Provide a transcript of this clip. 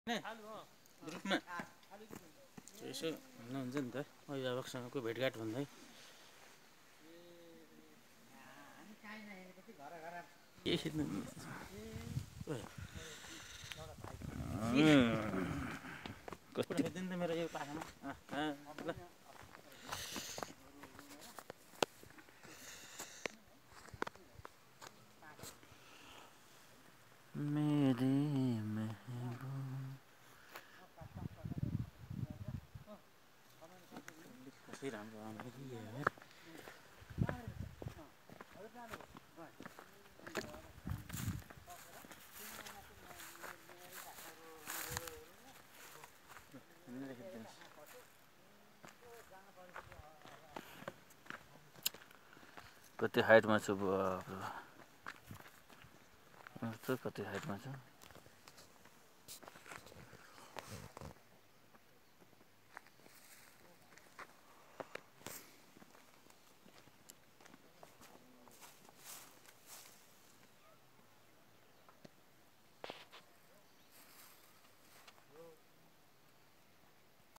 ग्रुपमा यसो हुन हुन्छ नि त अभिभावकसँगको भेटघाट भन्दै के खिच्नु कस्तो खिच्दिनु त मेरो यो पाखामा ल मेरी कसै राम्रो आउँदैन कि यार कति हाइटमा छु कति हाइटमा छु